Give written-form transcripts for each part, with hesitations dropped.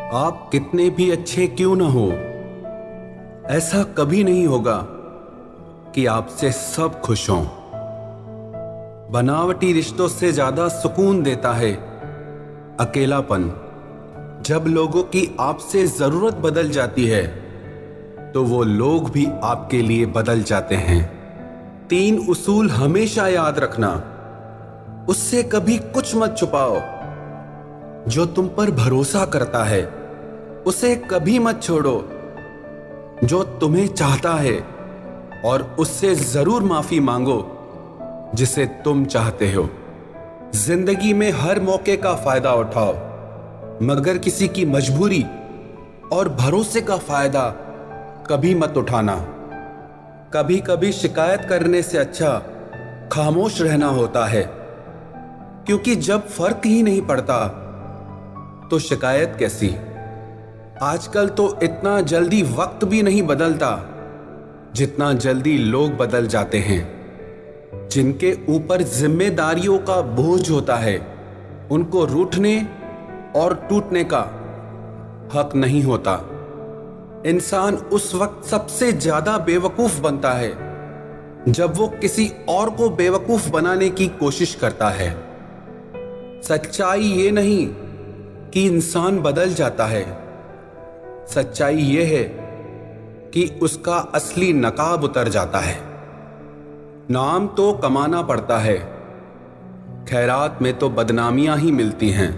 आप कितने भी अच्छे क्यों ना हो, ऐसा कभी नहीं होगा कि आपसे सब खुश हों। बनावटी रिश्तों से ज्यादा सुकून देता है अकेलापन। जब लोगों की आपसे जरूरत बदल जाती है तो वो लोग भी आपके लिए बदल जाते हैं। 3 उसूल हमेशा याद रखना। उससे कभी कुछ मत छुपाओ। जो तुम पर भरोसा करता है उसे कभी मत छोड़ो। जो तुम्हें चाहता है और उससे जरूर माफी मांगो जिसे तुम चाहते हो। जिंदगी में हर मौके का फायदा उठाओ, मगर किसी की मजबूरी और भरोसे का फायदा कभी मत उठाना। कभी कभी शिकायत करने से अच्छा खामोश रहना होता है, क्योंकि जब फर्क ही नहीं पड़ता तो शिकायत कैसी। आजकल तो इतना जल्दी वक्त भी नहीं बदलता जितना जल्दी लोग बदल जाते हैं। जिनके ऊपर जिम्मेदारियों का बोझ होता है उनको रूठने और टूटने का हक नहीं होता। इंसान उस वक्त सबसे ज्यादा बेवकूफ बनता है जब वो किसी और को बेवकूफ बनाने की कोशिश करता है। सच्चाई ये नहीं कि इंसान बदल जाता है, सच्चाई ये है कि उसका असली नकाब उतर जाता है। नाम तो कमाना पड़ता है, खैरात में तो बदनामियां ही मिलती हैं।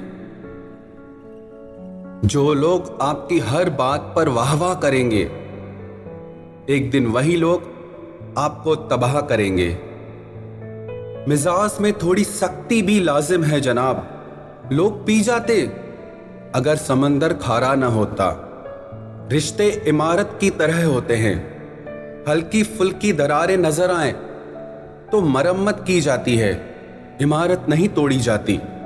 जो लोग आपकी हर बात पर वाहवाह करेंगे, एक दिन वही लोग आपको तबाह करेंगे। मिजाज में थोड़ी सख्ती भी लाजिम है जनाब। लोग पी जाते अगर समंदर खारा ना होता। रिश्ते इमारत की तरह होते हैं, हल्की फुल्की दरारें नजर आए तो मरम्मत की जाती है, इमारत नहीं तोड़ी जाती।